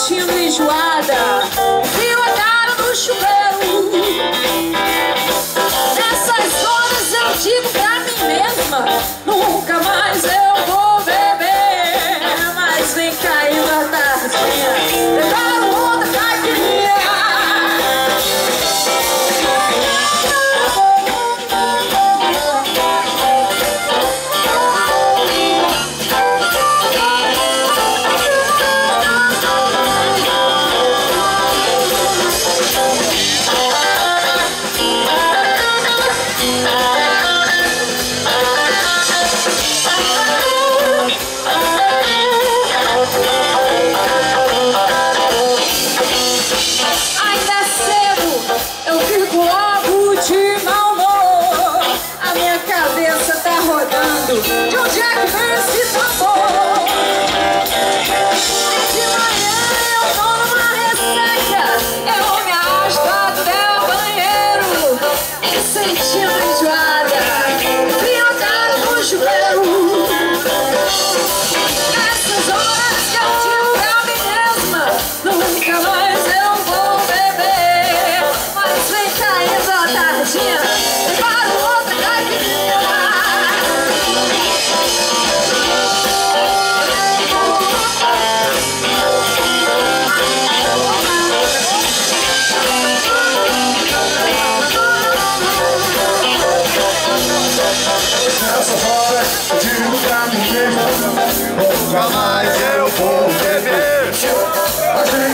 sentindo enjoada, fio a cara no chuveiro. Nessas horas eu digo pra mim mesma, nunca mais eu vou beber. Mas vem caindo a tardinha, preparo outra caipirinha. De onde é que vem esse tambor? De manhã eu tô numa ressaca, eu me arrasto até o banheiro, me sentindo enjoada, frio a cara no chuveiro. Nessas horas que eu digo pra mim mesma, nunca mais eu vou beber. Mas vem caindo a tardinha, preparo outra caipirinha. Nessas horas eu digo pra mim mesmo, nunca mais eu vou beber. A gente